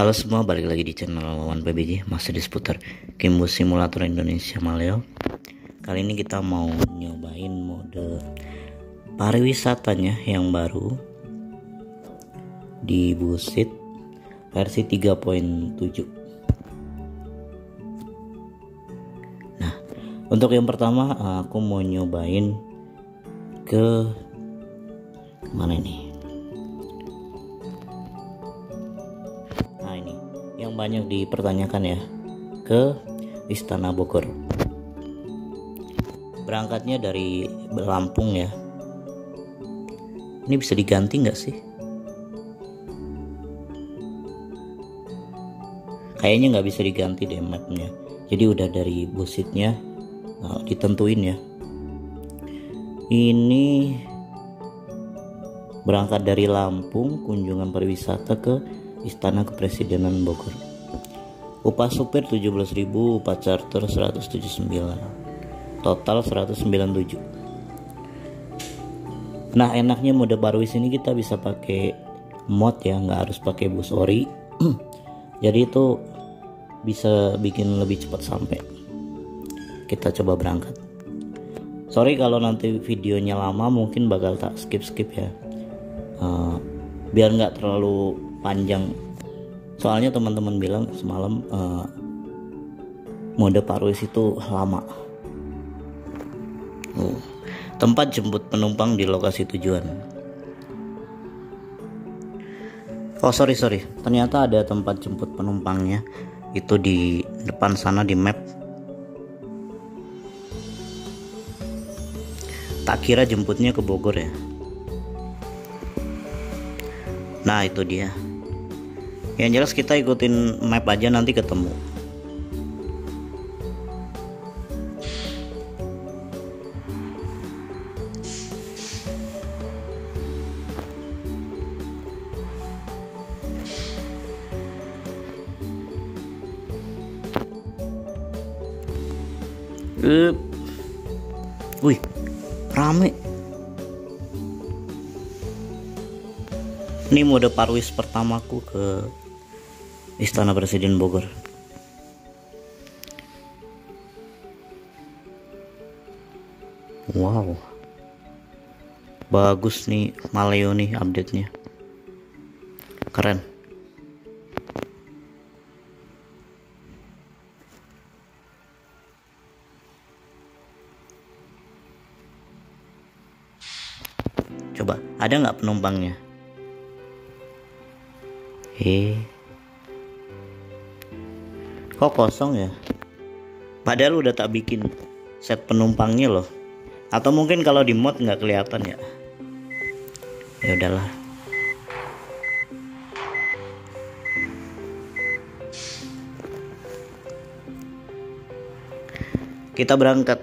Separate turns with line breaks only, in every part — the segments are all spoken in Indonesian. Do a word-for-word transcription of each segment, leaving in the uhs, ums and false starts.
Halo semua, balik lagi di channel Wawan P B J, masih di seputar game bus simulator Indonesia Maleo. Kali ini kita mau nyobain mode pariwisatanya yang baru di Busit versi tiga titik tujuh. Nah, untuk yang pertama aku mau nyobain ke mana ini? Yang banyak dipertanyakan ya, ke Istana Bogor. Berangkatnya dari Lampung ya. Ini bisa diganti nggak sih? Kayaknya nggak bisa diganti deh mapnya. Jadi udah dari Busitnya nah, ditentuin ya. Ini berangkat dari Lampung, kunjungan pariwisata ke Istana Kepresidenan Bogor. Upah supir tujuh belas ribu, upah charter seratus tujuh puluh sembilan. Total seratus sembilan puluh tujuh. Nah, enaknya mode Parwis ini kita bisa pakai mod ya, nggak harus pakai bus ori. Jadi itu bisa bikin lebih cepat sampai. Kita coba berangkat. Sorry kalau nanti videonya lama, mungkin bakal tak skip-skip ya. Uh, biar nggak terlalu panjang, soalnya teman-teman bilang semalam uh, mode Parwis itu lama. uh, tempat jemput penumpang di lokasi tujuan. Oh sorry sorry ternyata ada tempat jemput penumpangnya itu di depan sana di map. Tak kira jemputnya ke Bogor ya. Nah itu dia. Yang jelas kita ikutin map aja, nanti ketemu. Uh. Wih, rame. Ini mode Parwis pertamaku ke Istana Presiden Bogor. Wow, bagus nih Maleo nih update-nya, keren. Coba, ada nggak penumpangnya? Eh, kok kosong ya? Padahal udah tak bikin set penumpangnya loh. Atau mungkin kalau di mod nggak kelihatan ya? Ya udahlah. Kita berangkat.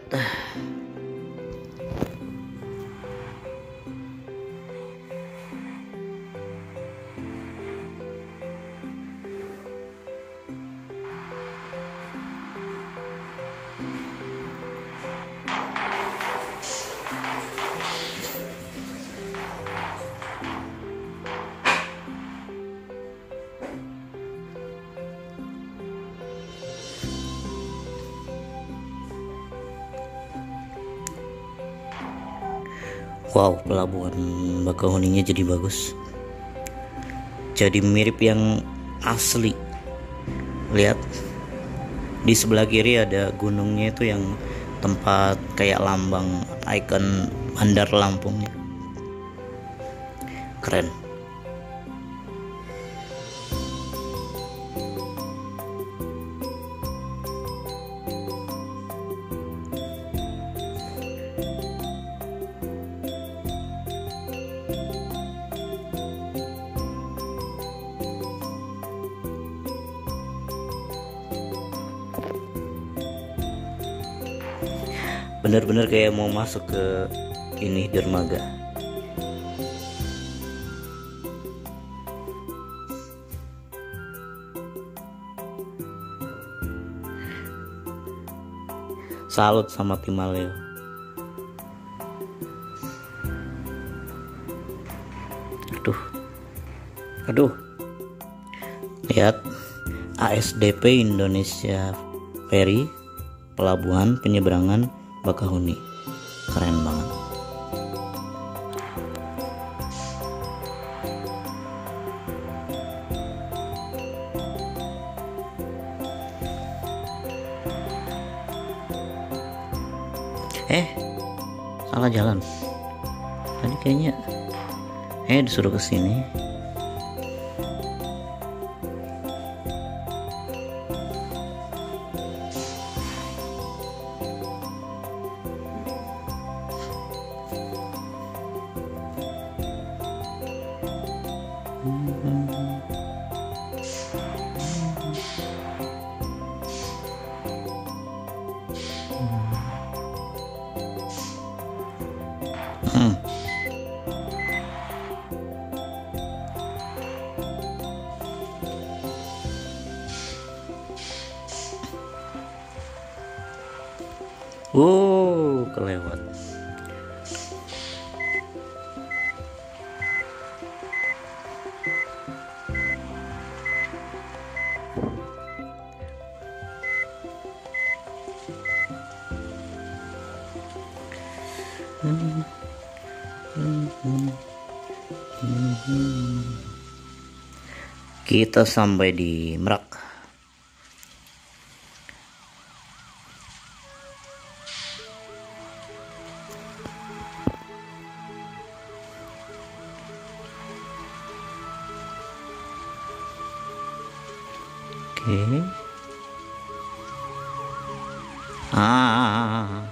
Wow, pelabuhan Bakahuninya jadi bagus. Jadi mirip yang asli. Lihat, di sebelah kiri ada gunungnya itu yang tempat kayak lambang ikon Bandar Lampungnya. Keren. Bener-bener kayak mau masuk ke ini dermaga. Salut sama tim Maleo. Aduh, aduh, Lihat, A S D P Indonesia Ferry, Pelabuhan Penyeberangan Bakahuni. Keren banget. Eh, salah jalan. Tadi kayaknya eh disuruh ke sini. Hmm. Oh, kelewat. Hmm. Hmm. Hmm. Kita sampai di Merak. Oke. Ah.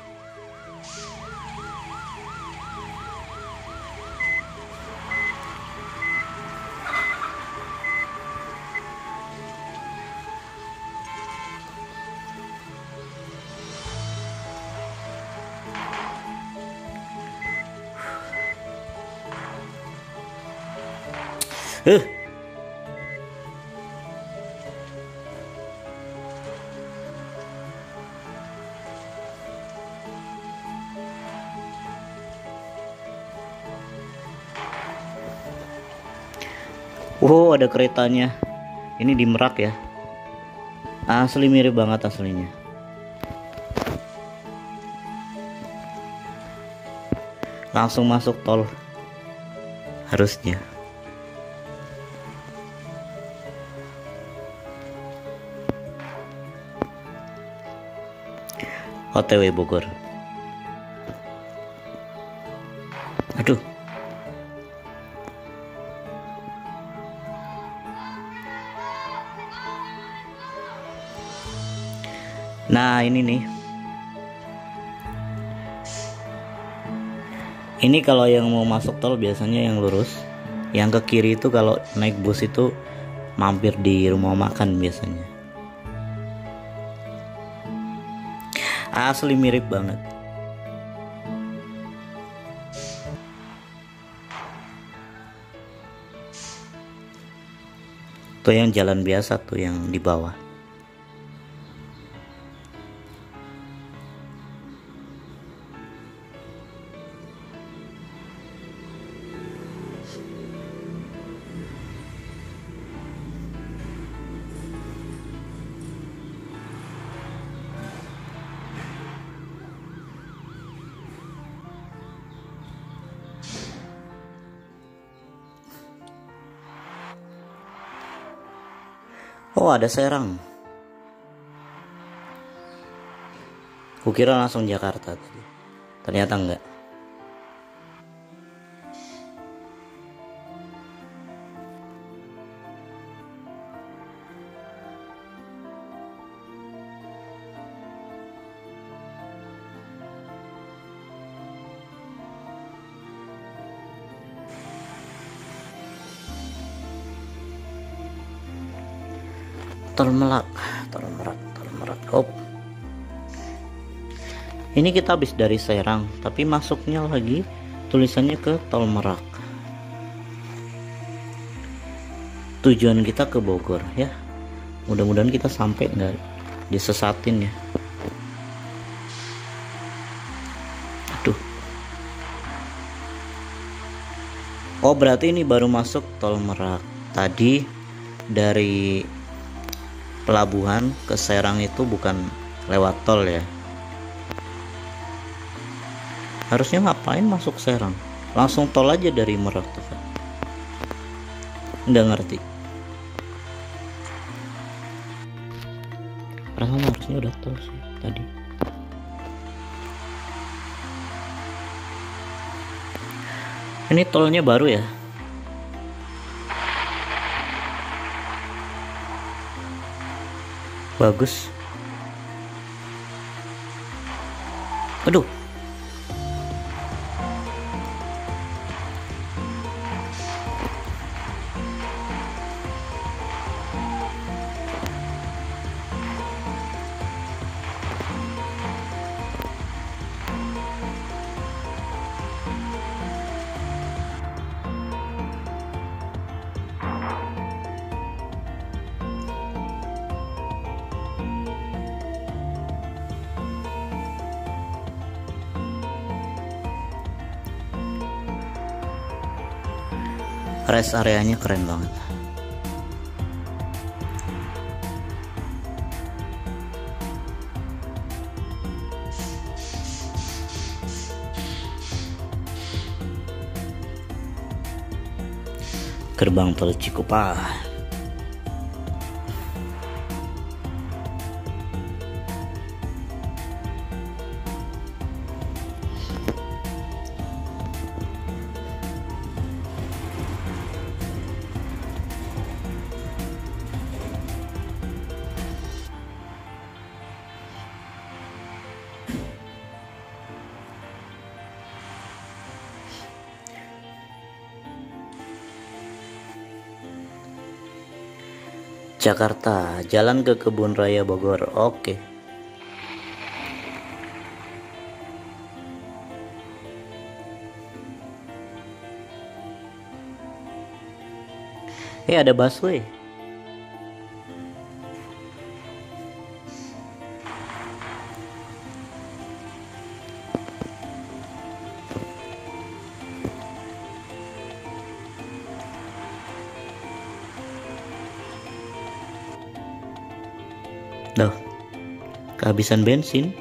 Eh. Wow, ada keretanya. Ini di Merak ya. Asli mirip banget aslinya. Langsung masuk tol harusnya. O T W Bogor. Aduh. Nah, ini nih. Ini kalau yang mau masuk tol biasanya yang lurus. Yang ke kiri itu kalau naik bus itu mampir di rumah makan biasanya. Asli mirip banget. Tuh yang jalan biasa tuh yang di bawah. Oh, ada Serang. Kukira langsung Jakarta tadi. Ternyata enggak. Tol Merak, Tol Merak, Tol Merak. Hop. Ini kita habis dari Serang, tapi masuknya lagi tulisannya ke Tol Merak. Tujuan kita ke Bogor ya. Mudah-mudahan kita sampai, nggak disesatin ya. Aduh. Oh, berarti ini baru masuk Tol Merak. Tadi dari pelabuhan ke Serang itu bukan lewat tol ya. Harusnya ngapain masuk Serang, langsung tol aja dari Merak tuh kan. Nggak ngerti. Perasaan harusnya udah tol sih tadi. Ini tolnya baru ya. Bagus. Aduh. Rest areanya keren banget. Gerbang tol Cikupa. Jakarta, jalan ke Kebun Raya Bogor. Oke. Eh, ada busway. Loh, kehabisan bensin.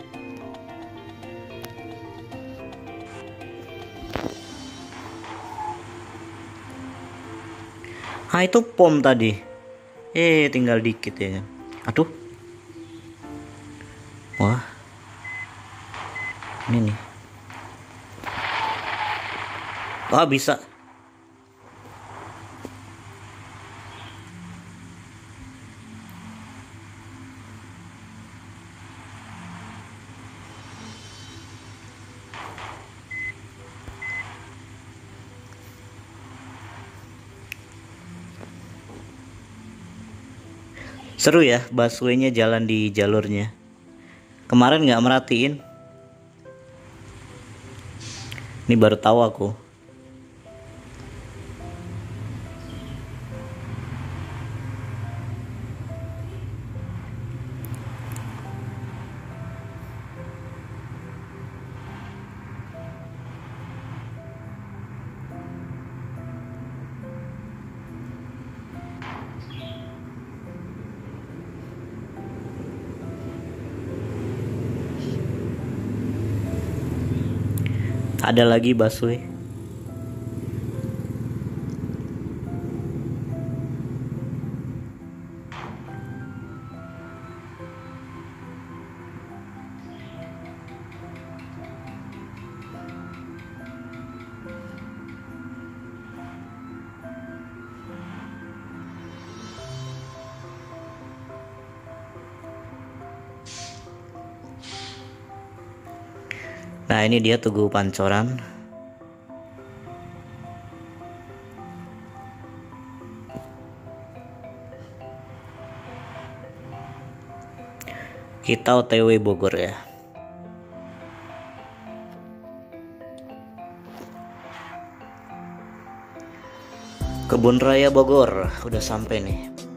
Ah, itu pom tadi. Eh, tinggal dikit ya. Aduh. Wah. Ini nih. Wah, bisa. Seru ya busway-nya jalan di jalurnya. Kemarin nggak merhatiin. Ini baru tahu aku. Ada lagi busway. Nah, ini dia Tugu Pancoran. Kita O T W Bogor ya. Kebun Raya Bogor udah sampai nih.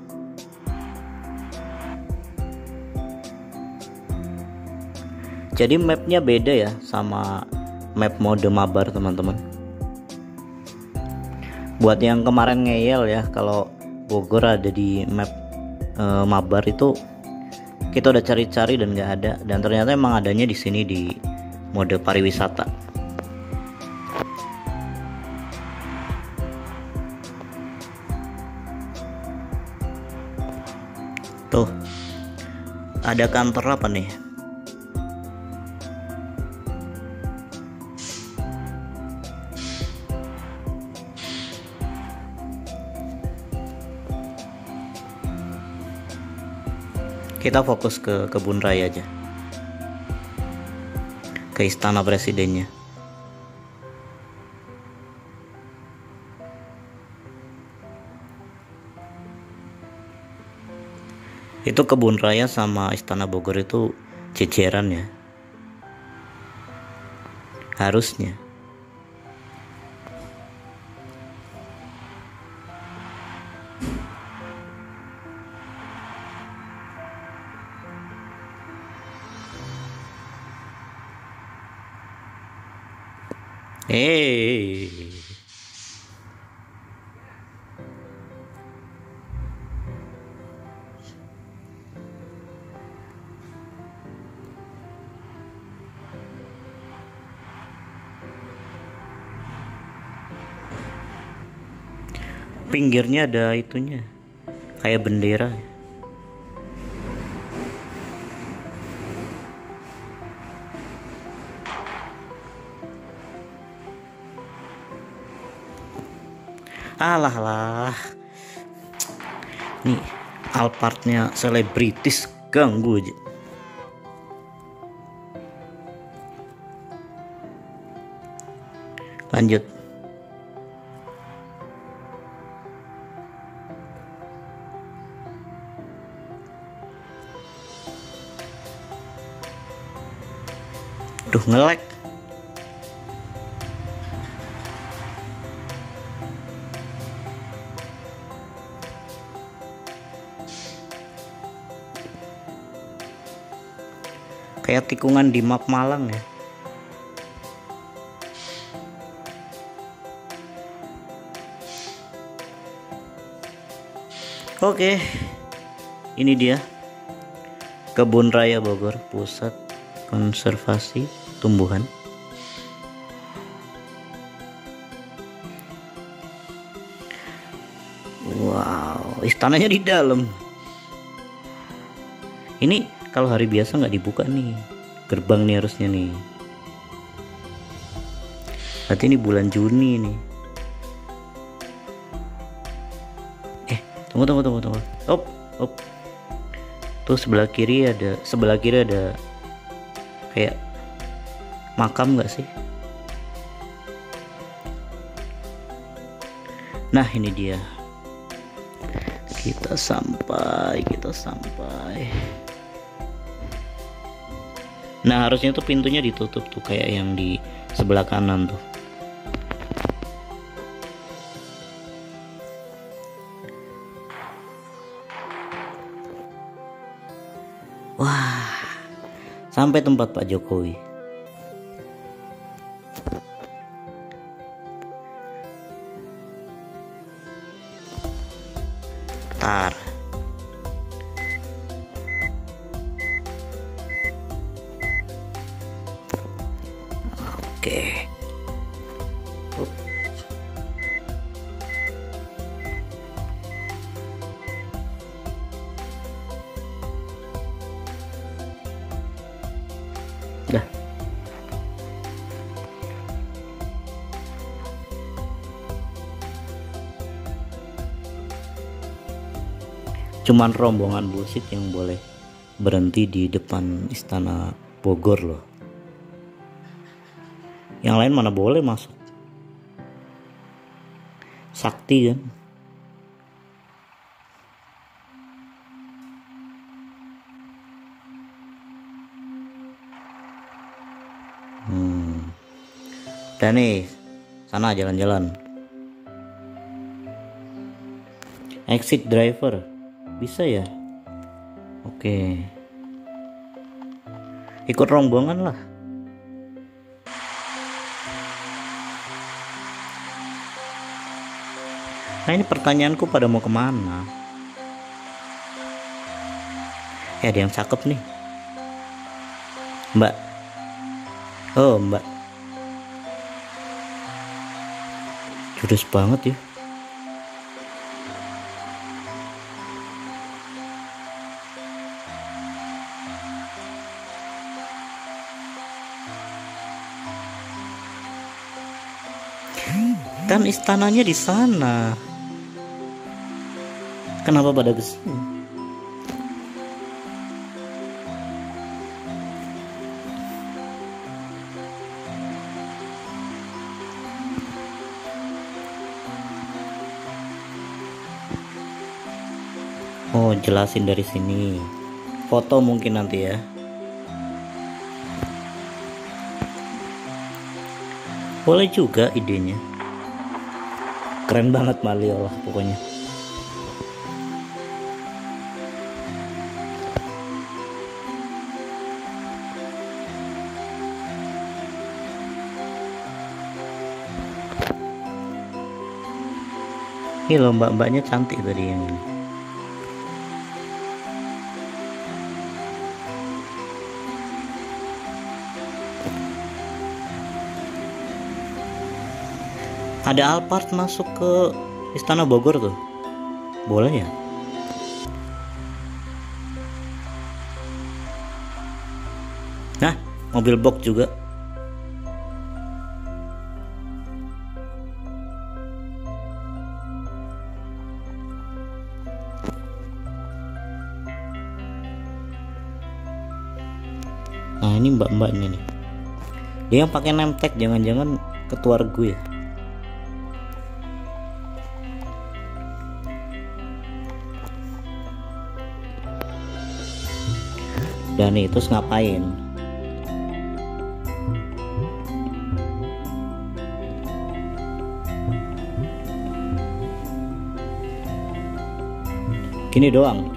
Jadi mapnya beda ya sama map mode mabar teman-teman. Buat yang kemarin ngeyel ya kalau Bogor ada di map uh, Mabar itu kita udah cari-cari dan nggak ada, dan ternyata emang adanya di sini di mode pariwisata. Tuh ada kantor apa nih? Kita fokus ke kebun raya aja, ke istana presidennya. Itu kebun raya sama istana Bogor itu jejeran ya, harusnya. Hey, pinggirnya ada itunya, kayak bendera. Alah lah, nih Alphardnya selebritis ganggu aja. Lanjut. Duh, nge-lag. Kayak tikungan di map Malang ya. Oke, ini dia Kebun Raya Bogor, pusat konservasi tumbuhan. Wow, istananya di dalam. Ini kalau hari biasa nggak dibuka nih gerbang nih, harusnya nih. Berarti ini bulan Juni nih. Eh, tunggu tunggu tunggu tunggu. Op, op. Tuh sebelah kiri ada, sebelah kiri ada kayak makam nggak sih? Nah, ini dia. Kita sampai, kita sampai. Nah, harusnya tuh pintunya ditutup tuh kayak yang di sebelah kanan tuh. Wah, sampai tempat Pak Jokowi. Tar. Oke. Uh. Dah. Cuman rombongan bullshit yang boleh berhenti di depan istana Bogor loh. Yang lain mana boleh masuk. Sakti kan. Hmm. Dan nih, sana jalan-jalan. Exit driver. Bisa ya? Oke. Ikut rombongan lah. Nah ini pertanyaanku pada mau kemana? Eh ada yang cakep nih, Mbak. Oh Mbak, jurus banget ya. Kan istananya di sana. Kenapa pada kesini? Oh, jelasin dari sini. Foto mungkin nanti ya. Boleh juga idenya. Keren banget Malio lah pokoknya. Ini loh mbak-mbaknya cantik tadi yang ini. Ada Alphard masuk ke Istana Bogor tuh. Boleh ya? Nah, mobil box juga. Nah, ini mbak-mbaknya nih. Dia yang pakai name tag, jangan-jangan ketua regu ya. Dan nih terus ngapain? Gini doang.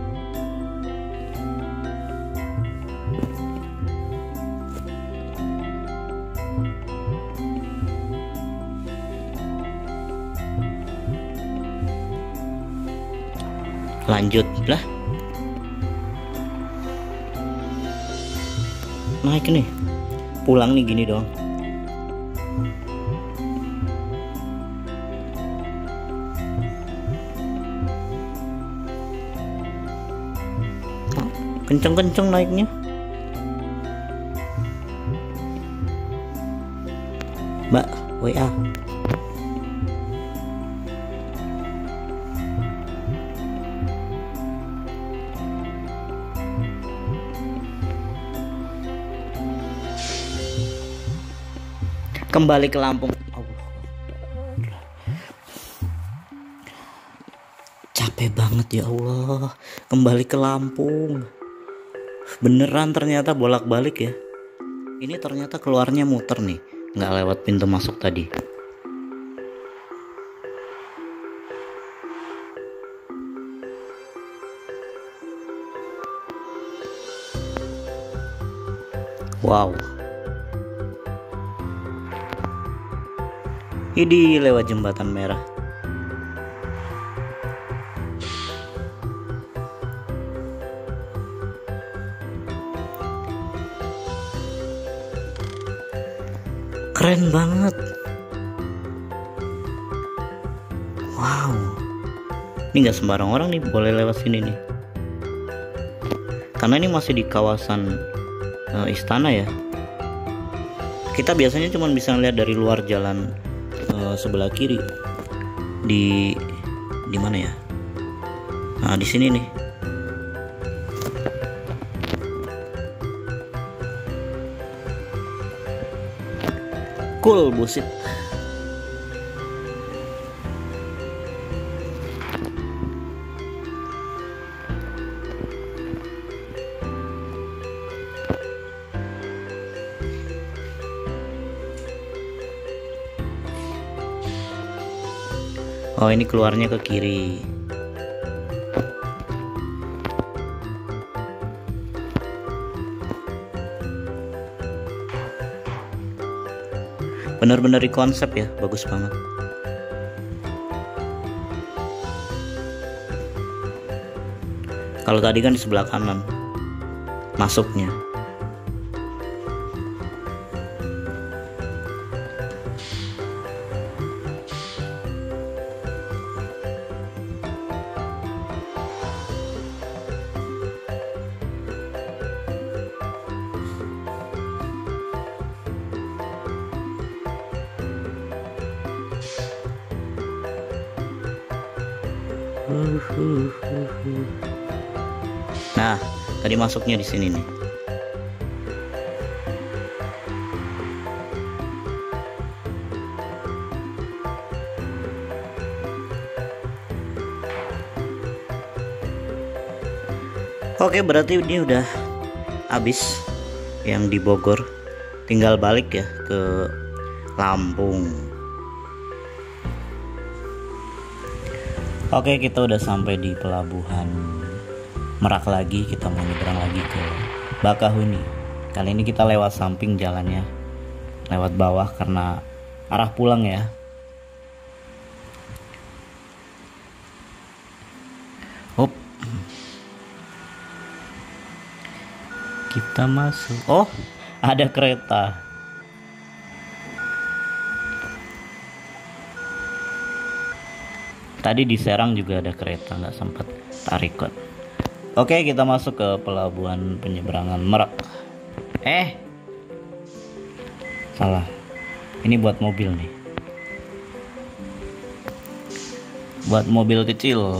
Lanjut lah. Naik nih, pulang nih gini dong. Kenceng-kenceng naiknya. Mbak, W A. Kembali ke Lampung. Allah. Capek banget ya Allah. Kembali ke Lampung. Beneran ternyata bolak-balik ya. Ini ternyata keluarnya muter nih, nggak lewat pintu masuk tadi. Wow. Ini lewat jembatan merah. Keren banget. Wow. Ini nggak sembarang orang nih boleh lewat sini nih. Karena ini masih di kawasan uh, istana ya. Kita biasanya cuma bisa lihat dari luar jalan uh, sebelah kiri. Di di mana ya? Nah, di sini nih. Cool bullshit. Oh, ini keluarnya ke kiri. Bener-bener di konsep ya, bagus banget. Kalau tadi kan di sebelah kanan masuknya. Nah, tadi masuknya di sini nih. Oke, berarti ini udah habis yang di Bogor. Tinggal balik ya ke Lampung. Oke, kita udah sampai di pelabuhan Merak lagi. Kita mau nyebrang lagi ke Bakahuni. Kali ini kita lewat samping jalannya, lewat bawah karena arah pulang ya. Hop, kita masuk. Oh, ada kereta. Tadi di Serang juga ada kereta, nggak sempat tarik kok. Oke, kita masuk ke pelabuhan penyeberangan Merak. Eh, salah. Ini buat mobil nih. Buat mobil kecil.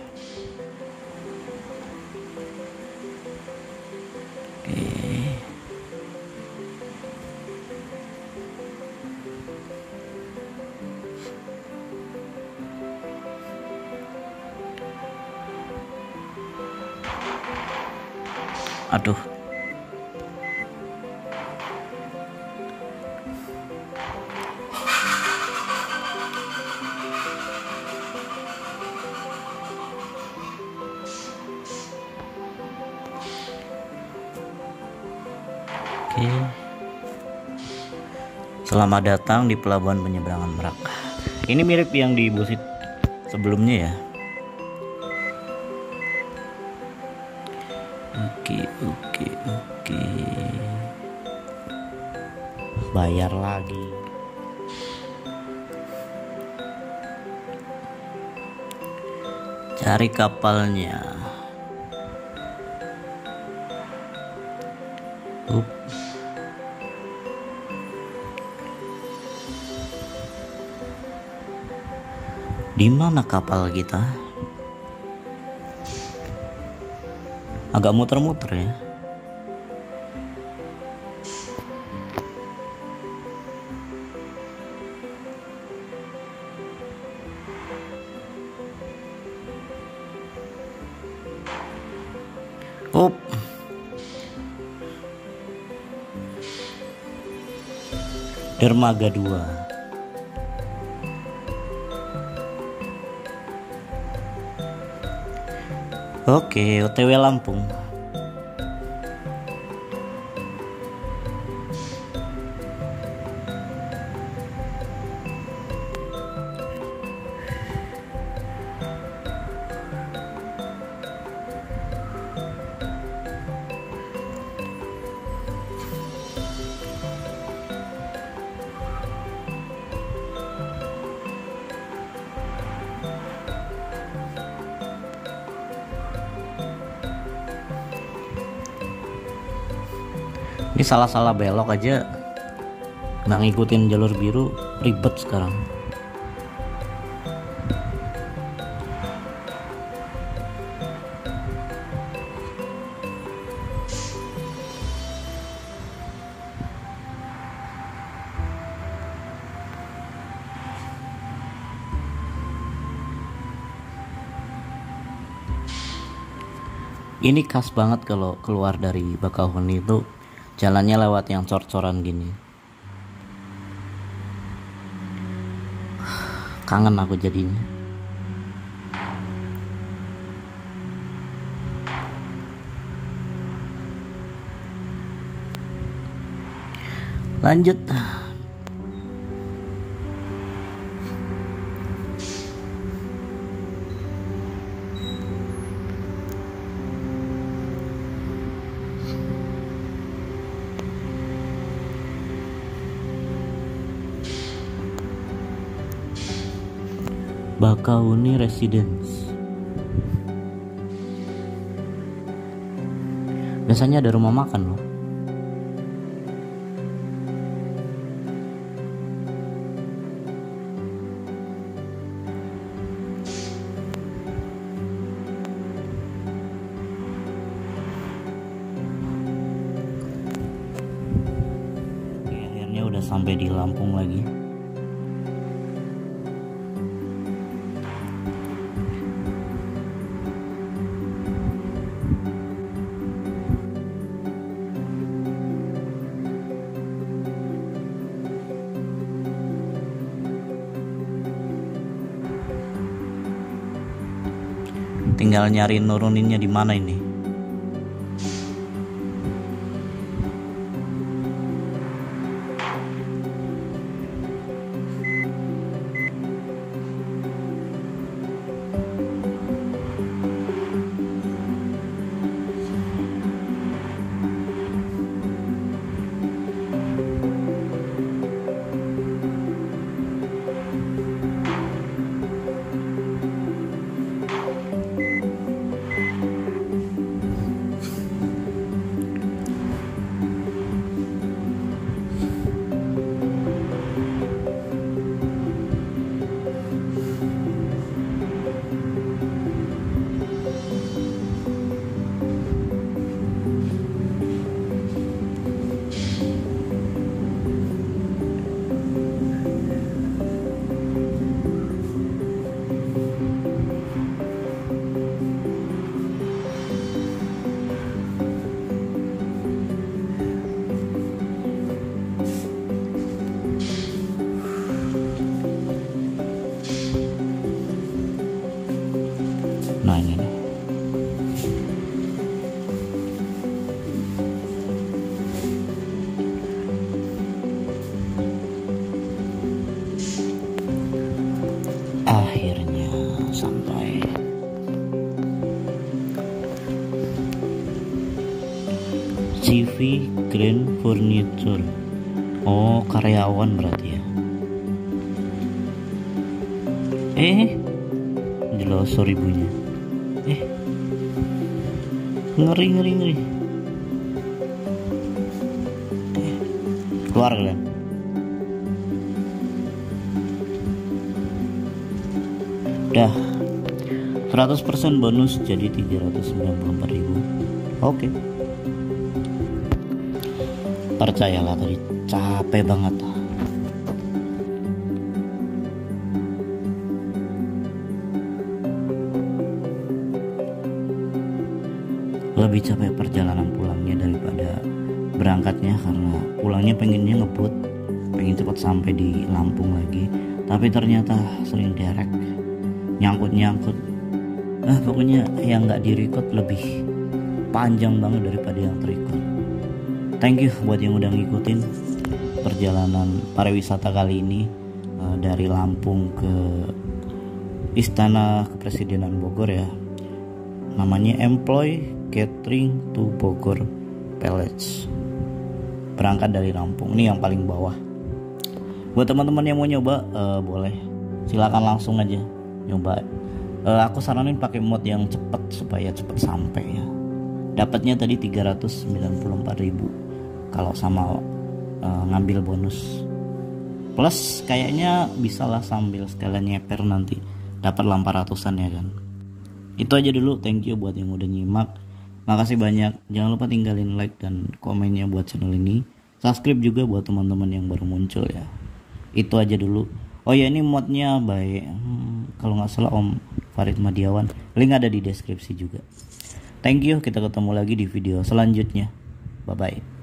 Aduh, oke. Selamat datang di pelabuhan penyeberangan Merak. Ini mirip yang di Busit sebelumnya ya. Oke, oke, oke. Bayar lagi. Cari kapalnya. Up. Di mana kapal kita? Agak muter-muter ya. Up. Dermaga dua. Oke, O T W Lampung. Ini salah-salah belok aja nggak ngikutin jalur biru, ribet sekarang. Ini khas banget kalau keluar dari Bakahuni itu jalannya lewat yang cor-coran gini. Kangen aku jadinya. Lanjut. Bakauni Residence. Biasanya ada rumah makan loh. Oke, akhirnya udah sampai di Lampung lagi. Tinggal nyari nuruninnya di mana ini. Nah ini nih. Akhirnya sampai. C V Grand Furniture. Oh, karyawan berarti ya. Eh, jelas ibunya. Eh, ngeri ngeri ngeri. Eh, keluar kalian. Dah seratus persen bonus jadi tiga ratus sembilan puluh empat ribu. Oke, percayalah tadi capek banget. Lebih capek perjalanan pulangnya daripada berangkatnya, karena pulangnya pengennya ngebut, pengen cepat sampai di Lampung lagi, tapi ternyata sering derek, nyangkut-nyangkut. Nah pokoknya yang nggak direcord lebih panjang banget daripada yang terrecord. Thank you buat yang udah ngikutin perjalanan pariwisata kali ini, uh, dari Lampung ke Istana Kepresidenan Bogor ya. Namanya Employ Catering to Bogor Palace. Berangkat dari Lampung, ini yang paling bawah. Buat teman-teman yang mau nyoba, uh, boleh silakan langsung aja nyoba. Uh, aku saranin pakai mode yang cepet supaya cepet sampai ya. Dapatnya tadi tiga ratus sembilan puluh empat ribu kalau sama uh, ngambil bonus. Plus kayaknya bisalah sambil sekalian nyeper nanti dapat empat ratusan ya kan. Itu aja dulu, thank you buat yang udah nyimak. Makasih banyak. Jangan lupa tinggalin like dan komennya buat channel ini. Subscribe juga buat teman-teman yang baru muncul ya. Itu aja dulu. Oh ya, ini modnya baik. Hmm, kalau nggak salah Om Farid Madiawan. Link ada di deskripsi juga. Thank you. Kita ketemu lagi di video selanjutnya. Bye bye.